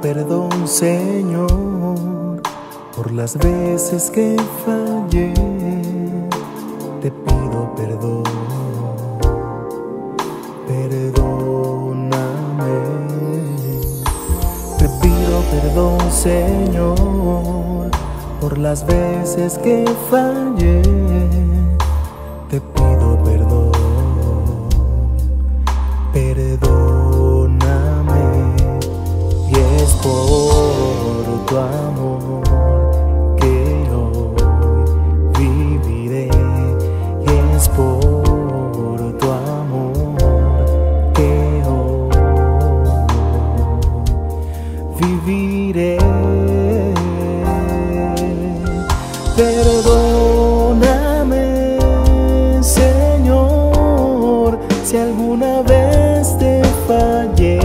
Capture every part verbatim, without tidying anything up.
perdón, Señor, por las veces que fallé. Te pido perdón, perdóname. Te pido perdón, Señor, por las veces que fallé. Te pido perdón, perdóname. Y es por tu amor que hoy viviré. Y es por tu amor que hoy viviré. Perdóname, Señor, si alguna vez te fallé.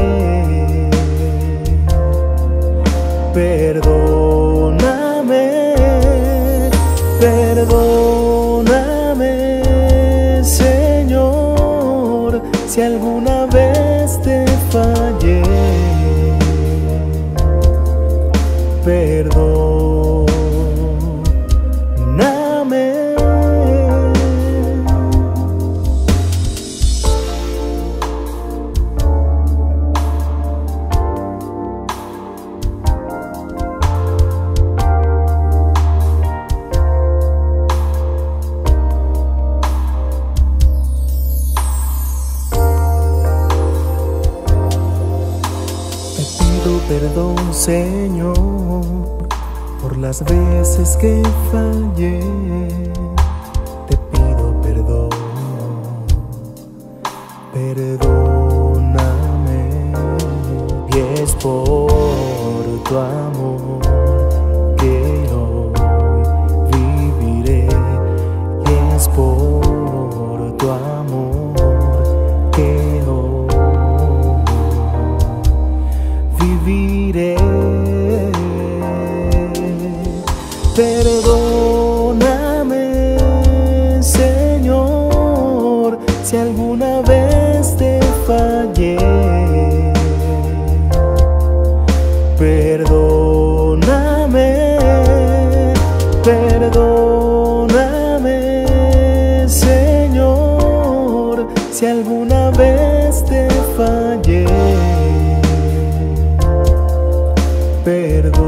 Perdóname, perdóname, Señor, si alguna vez te fallé. Perdóname. Perdón, Señor, por las veces que fallé. Te pido perdón, perdóname. Y es por tu amor que hoy viviré. Y es por tu amor que hoy viviré. Perdóname, Señor, si alguna vez te fallé. Perdóname, perdóname, Señor, si alguna vez te fallé. Perdón.